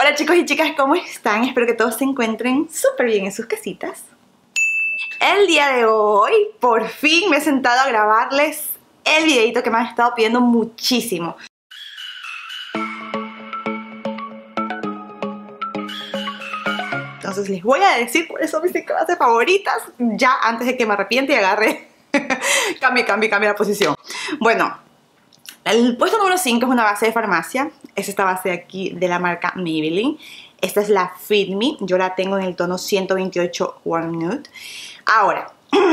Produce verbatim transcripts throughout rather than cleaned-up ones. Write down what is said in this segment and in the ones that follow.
Hola chicos y chicas, ¿cómo están? Espero que todos se encuentren súper bien en sus casitas. El día de hoy, por fin me he sentado a grabarles el videito que me han estado pidiendo muchísimo. Entonces les voy a decir cuáles son mis cinco bases favoritas, ya antes de que me arrepiente y agarre, cambie, cambie, cambie la posición. Bueno, el puesto número cinco es una base de farmacia. Es esta base de aquí de la marca Maybelline. Esta es la Fit Me. Yo la tengo en el tono ciento veintiocho Warm Nude. Ahora,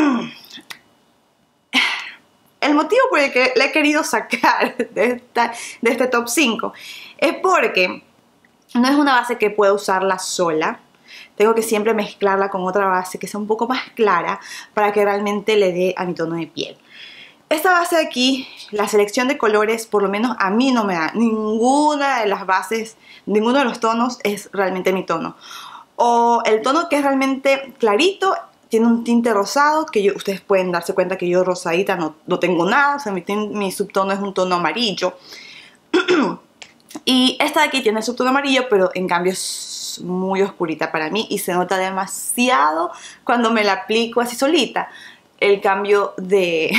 el motivo por el que la he querido sacar de, esta, de este top cinco es porque no es una base que pueda usarla sola. Tengo que siempre mezclarla con otra base que sea un poco más clara para que realmente le dé a mi tono de piel. Esta base de aquí, la selección de colores, por lo menos a mí no me da. Ninguna de las bases, ninguno de los tonos es realmente mi tono. O el tono que es realmente clarito, tiene un tinte rosado, que yo, ustedes pueden darse cuenta que yo rosadita no, no tengo nada. O sea, mi, mi subtono es un tono amarillo. Y esta de aquí tiene el subtono amarillo, pero en cambio es muy oscurita para mí. Y se nota demasiado cuando me la aplico así solita. El cambio de...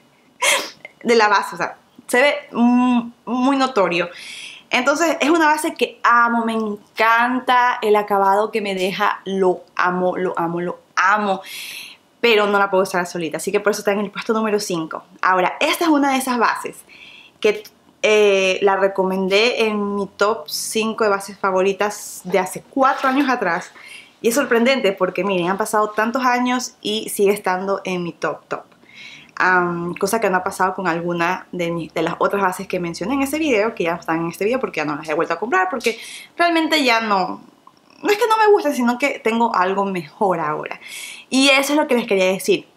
de la base, o sea, se ve muy notorio. Entonces es una base que amo, me encanta el acabado que me deja, lo amo, lo amo, lo amo, pero no la puedo usar solita, así que por eso está en el puesto número cinco. Ahora, esta es una de esas bases que eh, la recomendé en mi top cinco de bases favoritas de hace cuatro años atrás, y es sorprendente porque miren, han pasado tantos años y sigue estando en mi top top. Um, cosa que no ha pasado con alguna de, mis, de las otras bases que mencioné en ese video, que ya están en este video porque ya no las he vuelto a comprar, porque realmente ya no, no es que no me guste, sino que tengo algo mejor ahora. Y eso es lo que les quería decir.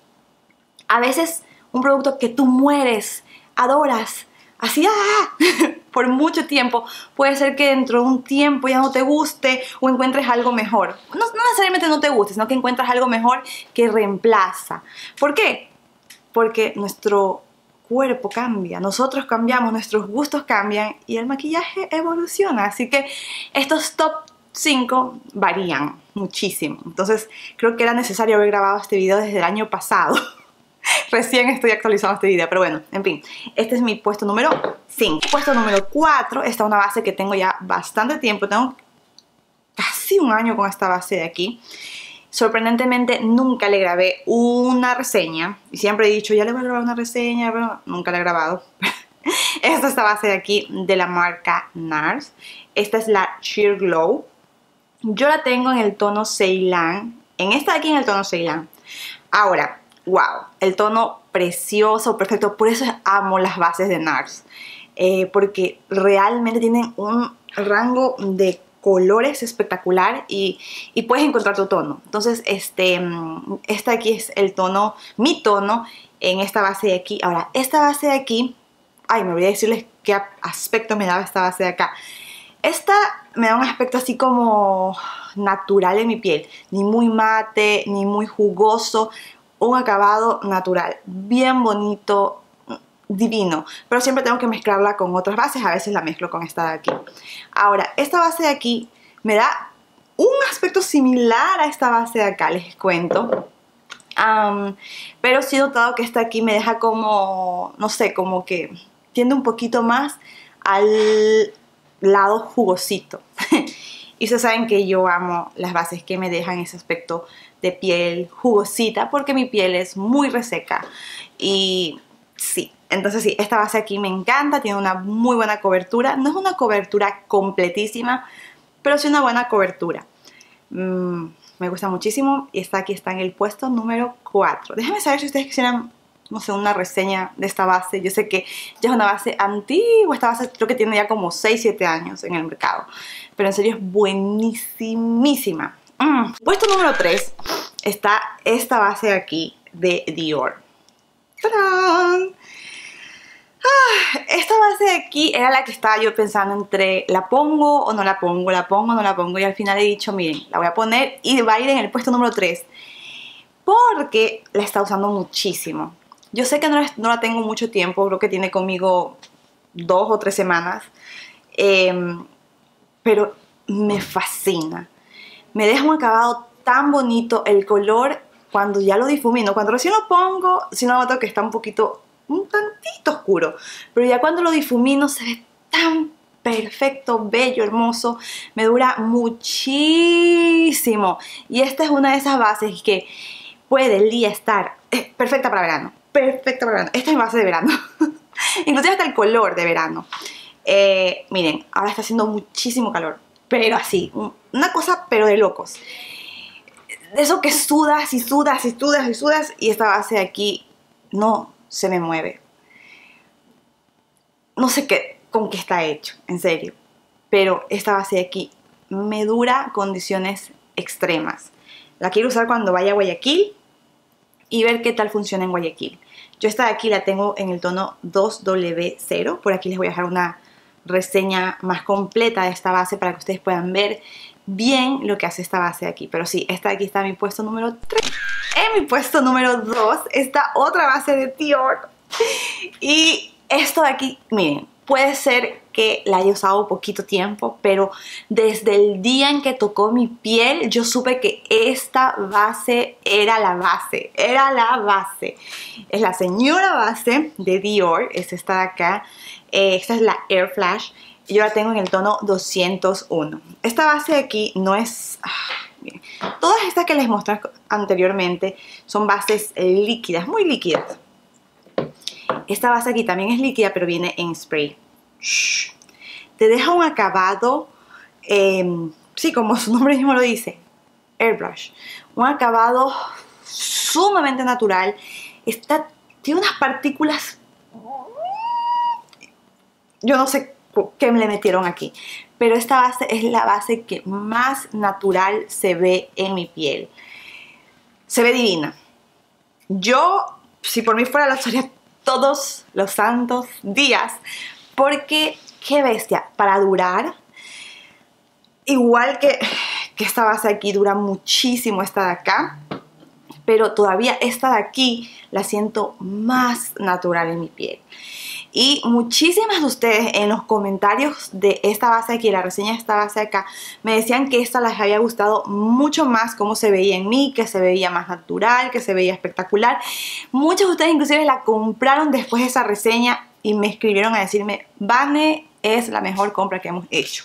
A veces un producto que tú mueres, adoras, así ¡ah! por mucho tiempo, puede ser que dentro de un tiempo ya no te guste o encuentres algo mejor. No, no necesariamente no te guste, sino que encuentras algo mejor que reemplaza. ¿Por qué? Porque nuestro cuerpo cambia, nosotros cambiamos, nuestros gustos cambian y el maquillaje evoluciona. Así que estos top cinco varían muchísimo. Entonces creo que era necesario haber grabado este video desde el año pasado. Recién estoy actualizando este video, pero bueno, en fin. Este es mi puesto número cinco. Puesto número cuatro, esta es una base que tengo ya bastante tiempo. Tengo casi un año con esta base de aquí. Sorprendentemente nunca le grabé una reseña. Y siempre he dicho, ya le voy a grabar una reseña, pero nunca la he grabado. Esta es esta base de aquí de la marca NARS. Esta es la Sheer Glow. Yo la tengo en el tono Ceylan. En esta de aquí en el tono Ceylan. Ahora, wow, el tono precioso, perfecto. Por eso amo las bases de NARS. Eh, porque realmente tienen un rango de colores espectacular y, y puedes encontrar tu tono. Entonces este, este aquí es el tono, mi tono en esta base de aquí. Ahora, esta base de aquí, ay, me olvidé decirles qué aspecto me daba esta base de acá. Esta me da un aspecto así como natural en mi piel, ni muy mate, ni muy jugoso, un acabado natural, bien bonito, divino, pero siempre tengo que mezclarla con otras bases. A veces la mezclo con esta de aquí. Ahora, esta base de aquí me da un aspecto similar a esta base de acá, les cuento. Um, pero sí he notado que esta aquí me deja como, no sé, como que tiende un poquito más al lado jugosito. Y ustedes saben que yo amo las bases que me dejan ese aspecto de piel jugosita, porque mi piel es muy reseca. Y sí, entonces sí, esta base aquí me encanta, tiene una muy buena cobertura. No es una cobertura completísima, pero sí una buena cobertura. Mm, me gusta muchísimo y esta aquí está en el puesto número cuatro. Déjenme saber si ustedes quisieran, no sé, una reseña de esta base. Yo sé que ya es una base antigua, esta base creo que tiene ya como seis siete años en el mercado. Pero en serio es buenísimísima. Mm. Puesto número tres está esta base de aquí de Dior. ¡Tarán! Ah, esta base de aquí era la que estaba yo pensando entre la pongo o no la pongo, la pongo o no la pongo, y al final he dicho, miren, la voy a poner y va a ir en el puesto número tres porque la está usando muchísimo. Yo sé que no, no la tengo mucho tiempo, creo que tiene conmigo dos o tres semanas, eh, pero me fascina. Me deja un acabado tan bonito, el color cuando ya lo difumino, cuando recién lo pongo, sí noto que está un poquito, un tantito oscuro, pero ya cuando lo difumino se ve tan perfecto, bello, hermoso, me dura muchísimo. Y esta es una de esas bases que puede el día estar eh, perfecta para verano, perfecta para verano. Esta es mi base de verano, inclusive hasta el color de verano. Eh, miren, ahora está haciendo muchísimo calor, pero así, una cosa pero de locos. De eso que sudas y sudas y sudas y sudas y esta base de aquí no se me mueve. No sé qué, con qué está hecho, en serio. Pero esta base de aquí me dura condiciones extremas. La quiero usar cuando vaya a Guayaquil y ver qué tal funciona en Guayaquil. Yo esta de aquí la tengo en el tono dos W cero. Por aquí les voy a dejar una reseña más completa de esta base para que ustedes puedan ver bien lo que hace esta base de aquí. Pero sí, esta de aquí está en mi puesto número tres. En mi puesto número dos está otra base de Dior. Y esto de aquí, miren, puede ser que la haya usado poquito tiempo, pero desde el día en que tocó mi piel, yo supe que esta base era la base, era la base. Es la señora base de Dior, es esta de acá. Eh, esta es la Air Flash. Yo la tengo en el tono doscientos uno. Esta base de aquí no es... Ah, miren. Todas estas que les mostré anteriormente son bases líquidas, muy líquidas. Esta base aquí también es líquida, pero viene en spray. Shh. Te deja un acabado, eh, sí, como su nombre mismo lo dice, airbrush. Un acabado sumamente natural. Está, tiene unas partículas... Yo no sé qué me le metieron aquí, pero esta base es la base que más natural se ve en mi piel. Se ve divina. Yo, si por mí fuera, la usaría todos los santos días, porque qué bestia, para durar, igual que, que esta base aquí dura muchísimo, esta de acá, pero todavía esta de aquí la siento más natural en mi piel. Y muchísimas de ustedes en los comentarios de esta base aquí, la reseña de esta base de acá, me decían que esta les había gustado mucho más cómo se veía en mí, que se veía más natural, que se veía espectacular. Muchos de ustedes inclusive la compraron después de esa reseña y me escribieron a decirme, Vane, es la mejor compra que hemos hecho.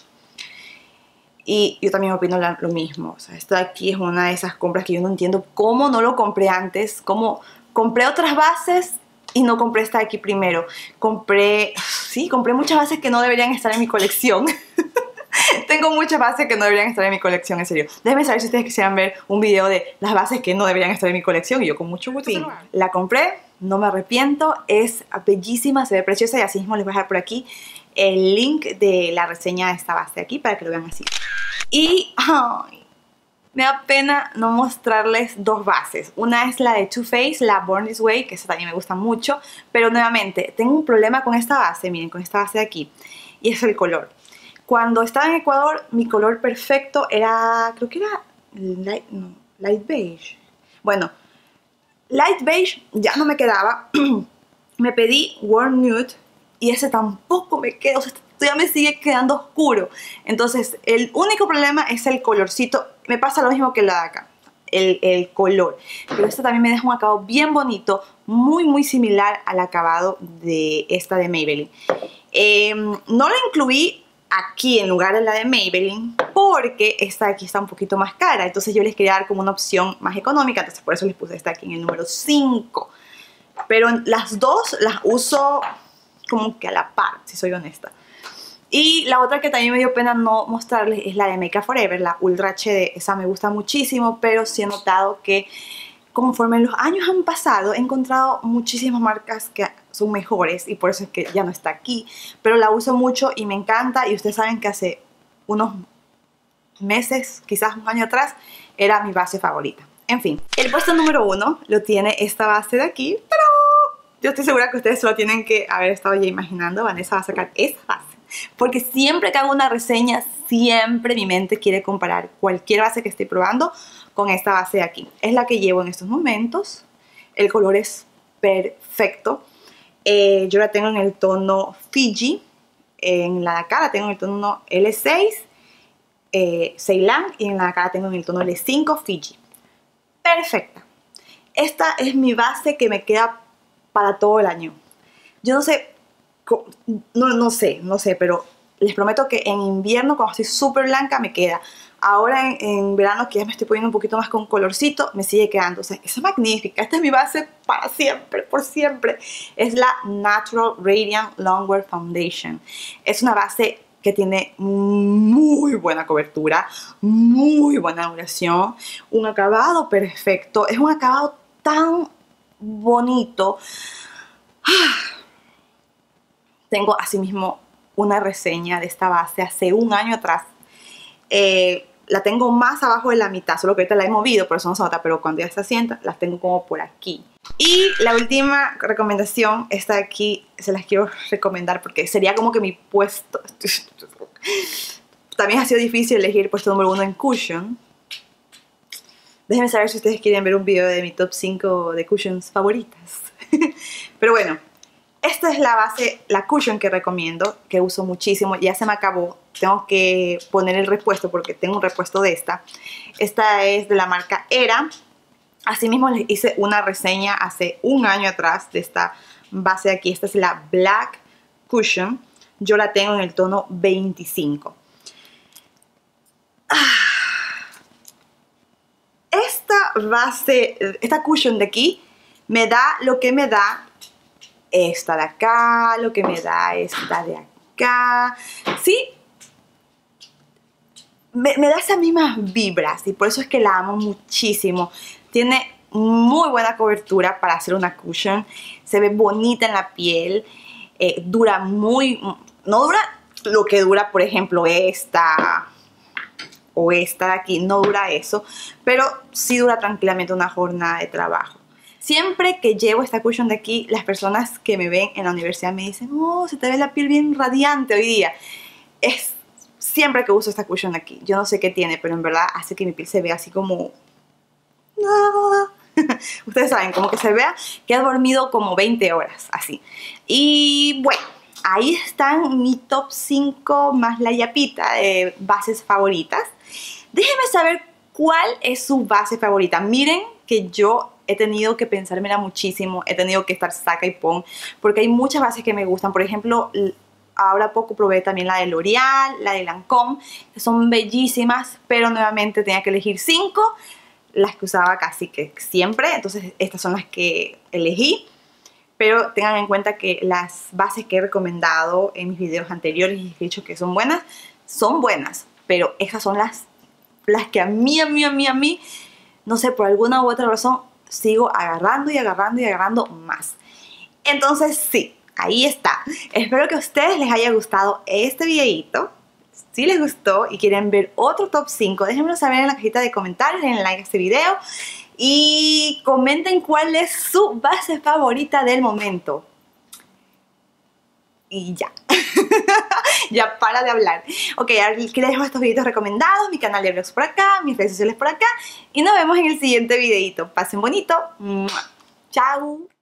Y yo también opino lo mismo. O sea, esto de aquí es una de esas compras que yo no entiendo cómo no lo compré antes, cómo compré otras bases y no compré esta de aquí primero. Compré, sí, compré muchas bases que no deberían estar en mi colección. Tengo muchas bases que no deberían estar en mi colección, en serio. Déjenme saber si ustedes quisieran ver un video de las bases que no deberían estar en mi colección y yo con mucho gusto. Sí, la compré, no me arrepiento, es bellísima, se ve preciosa y así mismo les voy a dejar por aquí el link de la reseña de esta base de aquí para que lo vean así. Y ay, me da pena no mostrarles dos bases. Una es la de Too Faced, la Born This Way, que esa también me gusta mucho. Pero nuevamente, tengo un problema con esta base, miren, con esta base de aquí. Y es el color. Cuando estaba en Ecuador, mi color perfecto era, creo que era light, no, light beige. Bueno, light beige ya no me quedaba. Me pedí Warm Nude y ese tampoco me queda, o sea, ya me sigue quedando oscuro. Entonces, el único problema es el colorcito. Me pasa lo mismo que la de acá, el, el color. Pero esta también me deja un acabado bien bonito, muy, muy similar al acabado de esta de Maybelline. Eh, no la incluí aquí en lugar de la de Maybelline porque esta de aquí está un poquito más cara. Entonces yo les quería dar como una opción más económica. Entonces por eso les puse esta aquí en el número cinco. Pero las dos las uso como que a la par, si soy honesta. Y la otra que también me dio pena no mostrarles es la de Make Up For Ever, la Ultra H D. Esa me gusta muchísimo, pero sí he notado que conforme los años han pasado he encontrado muchísimas marcas que son mejores y por eso es que ya no está aquí. Pero la uso mucho y me encanta y ustedes saben que hace unos meses, quizás un año atrás, era mi base favorita. En fin, el puesto número uno lo tiene esta base de aquí, pero yo estoy segura que ustedes solo tienen que haber estado ya imaginando. Vanessa va a sacar esa base. Porque siempre que hago una reseña, siempre mi mente quiere comparar cualquier base que estoy probando con esta base de aquí. Es la que llevo en estos momentos. El color es perfecto. Eh, yo la tengo en el tono Fiji. En la de acá la tengo en el tono L seis. eh, Ceylan y en la cara tengo en el tono L cinco Fiji. Perfecta. Esta es mi base que me queda para todo el año. Yo no sé, no, no sé, no sé, pero les prometo que en invierno, cuando estoy súper blanca, me queda. Ahora en, en verano, que ya me estoy poniendo un poquito más con colorcito, me sigue quedando. O sea, es magnífica. Esta es mi base para siempre, por siempre. Es la Natural Radiant Longwear Foundation. Es una base que tiene muy buena cobertura, muy buena duración, un acabado perfecto. Es un acabado tan bonito. Tengo asimismo una reseña de esta base hace un año atrás. Eh, la tengo más abajo de la mitad, solo que ahorita la he movido, por eso no se nota, pero cuando ya se asienta, las tengo como por aquí. Y la última recomendación, esta de aquí, se las quiero recomendar porque sería como que mi puesto... También ha sido difícil elegir puesto número uno en cushion. Déjenme saber si ustedes quieren ver un video de mi top cinco de cushions favoritas. Pero bueno, esta es la base, la cushion que recomiendo, que uso muchísimo. Ya se me acabó, tengo que poner el repuesto porque tengo un repuesto de esta. Esta es de la marca Era. Asimismo les hice una reseña hace un año atrás de esta base de aquí. Esta es la Black Cushion. Yo la tengo en el tono veinticinco. Esta base, esta cushion de aquí, me da lo que me da esta de acá, lo que me da esta de acá. Sí, me, me da esas mismas vibras y por eso es que la amo muchísimo. Tiene muy buena cobertura para hacer una cushion. Se ve bonita en la piel. Eh, dura muy... No dura lo que dura, por ejemplo, esta o esta de aquí. No dura eso. Pero sí dura tranquilamente una jornada de trabajo. Siempre que llevo esta cushion de aquí, las personas que me ven en la universidad me dicen: oh, se te ve la piel bien radiante hoy día. Es siempre que uso esta cushion de aquí. Yo no sé qué tiene, pero en verdad hace que mi piel se vea así como... Ustedes saben, como que se vea que ha dormido como veinte horas, así. Y bueno, ahí están mi top cinco más la yapita de bases favoritas. Déjenme saber cuál es su base favorita. Miren que yo he tenido que pensármela muchísimo, he tenido que estar saca y pon, porque hay muchas bases que me gustan. Por ejemplo, ahora poco probé también la de L'Oreal, la de Lancôme, que son bellísimas, pero nuevamente tenía que elegir cinco, las que usaba casi que siempre, entonces estas son las que elegí. Pero tengan en cuenta que las bases que he recomendado en mis videos anteriores y he dicho que son buenas, son buenas, pero esas son las, las que a mí, a mí, a mí, a mí, no sé, por alguna u otra razón, sigo agarrando y agarrando y agarrando más. Entonces sí, ahí está. Espero que a ustedes les haya gustado este videito. Si les gustó y quieren ver otro top cinco, déjenmelo saber en la cajita de comentarios, denle like a este video y comenten cuál es su base favorita del momento. Y ya. Ya para de hablar. Ok, aquí les dejo estos videos recomendados, mi canal de vlogs por acá, mis redes sociales por acá y nos vemos en el siguiente videito. Pasen bonito. Chao.